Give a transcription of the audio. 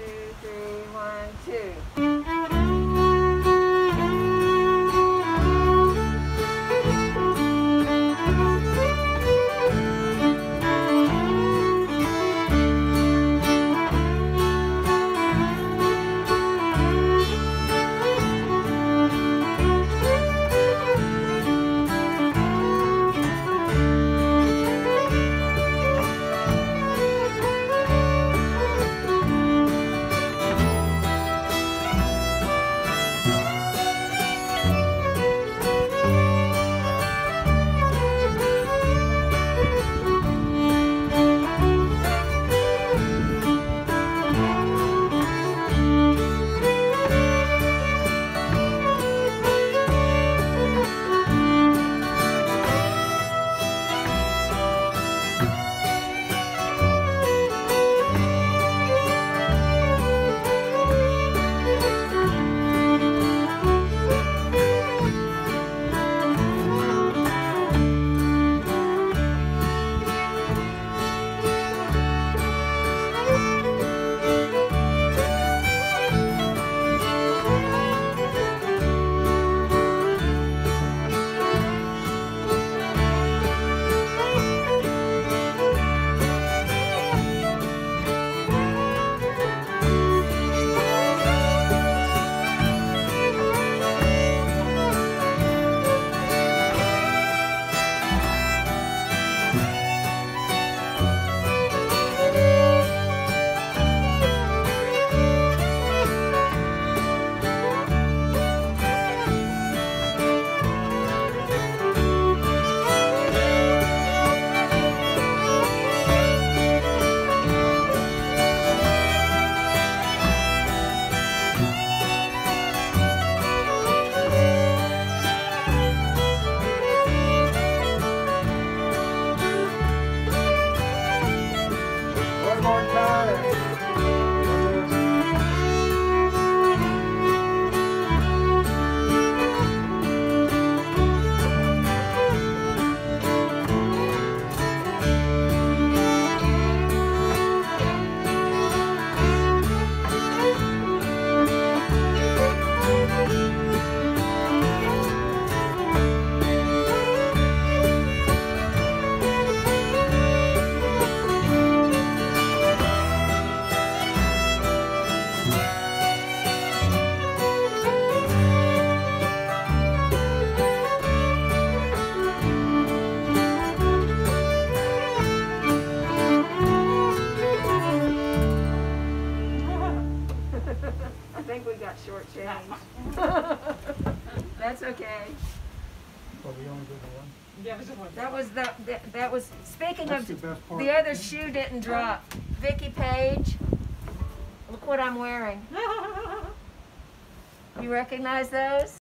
2, 3, 1, 2. I think we got shortchanged. That's okay. Well, we only did the one. Yeah, just one. That was speaking That's of the best part. the other shoe didn't drop. Vicki Page, look what I'm wearing. You recognize those?